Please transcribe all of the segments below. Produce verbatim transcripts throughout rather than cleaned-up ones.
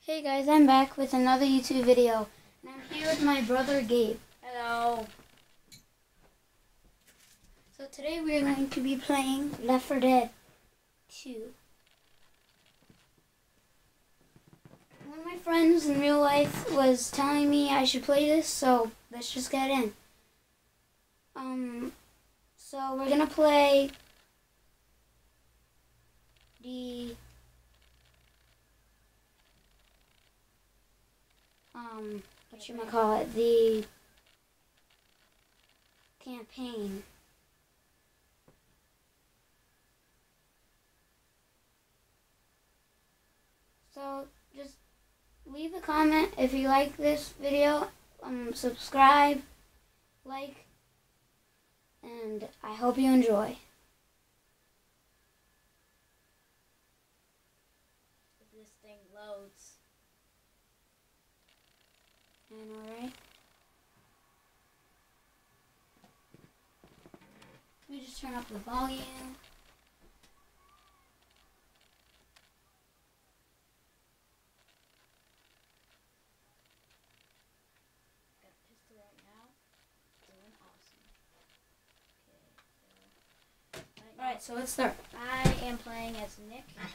Hey guys, I'm back with another YouTube video, and I'm here with my brother Gabe. Hello. So today we're going to be playing Left four Dead two. One of my friends in real life was telling me I should play this, so let's just get in. Um, so we're gonna play the um, what you might call it, the campaign. So just leave a comment if you like this video, um, subscribe, like, and I hope you enjoy. If this thing loads. And alright. Let me just turn up the volume. Got a pistol right now. Doing awesome. Okay, so right Alright, so let's start. I am playing as Nick. And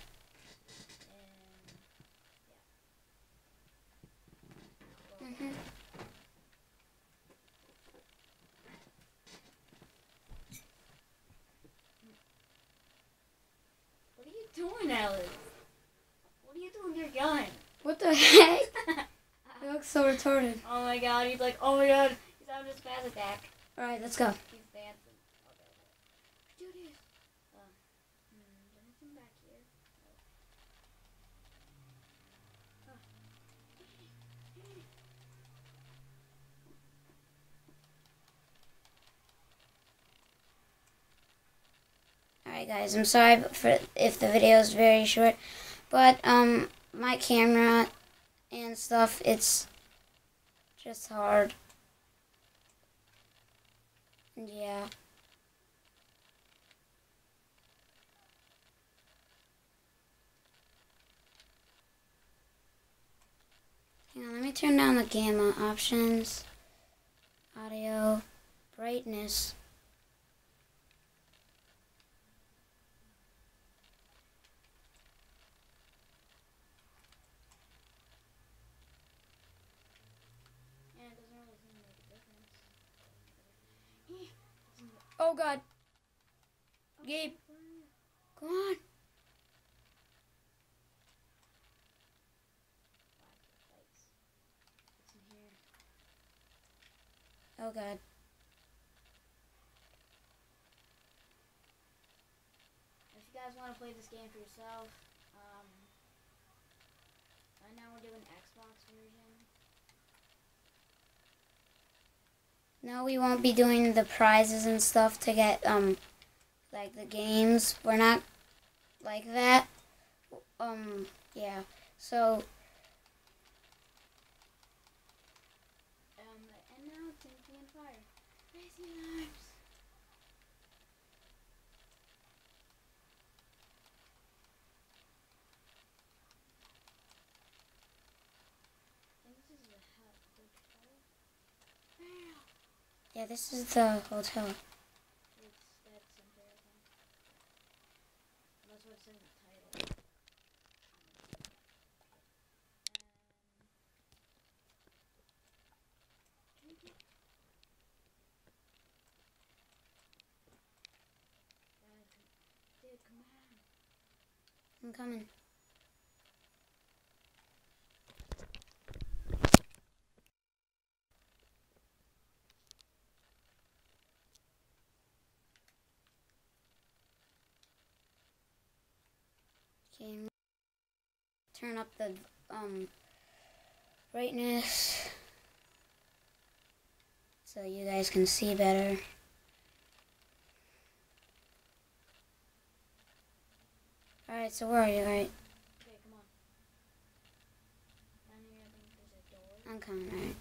yeah. Mm-hmm. What are you doing, Alice? What are you doing with your gun? What the heck? You look so retarded. Oh my god, he's like, oh my god, he's having a spaz attack. Alright, let's go. He's dancing. Okay, okay. Do this. Uh, hmm, is anything back here? No. Oh. Alright guys, I'm sorry for if the video is very short, but um my camera and stuff, it's just hard. Yeah. Hang on, let me turn down the gamma options. Audio, brightness. Yeah, it doesn't really seem to make a difference. Oh god. Gabe, come on. Oh god. If you guys want to play this game for yourself, um, right now we're doing Xbox version. No, we won't be doing the prizes and stuff to get, um, like the games. We're not like that. Um, yeah. So, Um, and now Timothy and Fire. Crazy arms. I think this is the hotel. yeah, this is the hotel. It's that center, I think. That's what's in the title. Dude, come on. I'm coming. Okay, turn up the um brightness so you guys can see better. Alright, so where are you? Alright, Okay, come on. Down here, I think there's a door. I'm coming, alright.